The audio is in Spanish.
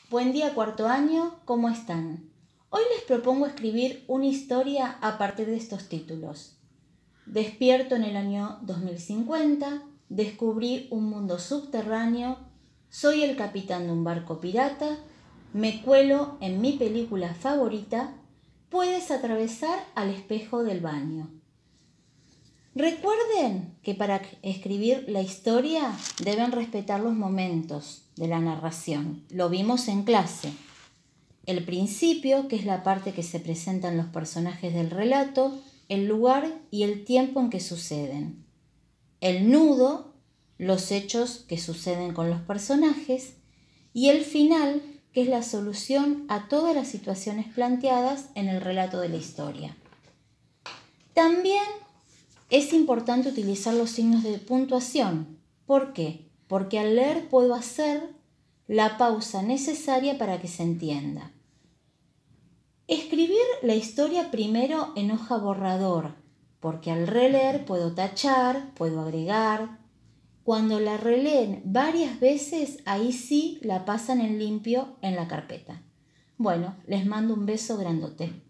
Buen día, cuarto año, ¿cómo están? Hoy les propongo escribir una historia a partir de estos títulos. Despierto en el año 2050, descubrí un mundo subterráneo, soy el capitán de un barco pirata, me cuelo en mi película favorita, puedes atravesar al espejo del baño. Recuerden que para escribir la historia deben respetar los momentos de la narración. Lo vimos en clase. El principio, que es la parte que se presentan los personajes del relato, el lugar y el tiempo en que suceden. El nudo, los hechos que suceden con los personajes. Y el final, que es la solución a todas las situaciones planteadas en el relato de la historia. También es importante utilizar los signos de puntuación. ¿Por qué? Porque al leer puedo hacer la pausa necesaria para que se entienda. Escribir la historia primero en hoja borrador, porque al releer puedo tachar, puedo agregar. Cuando la releen varias veces, ahí sí la pasan en limpio en la carpeta. Bueno, les mando un beso grandote.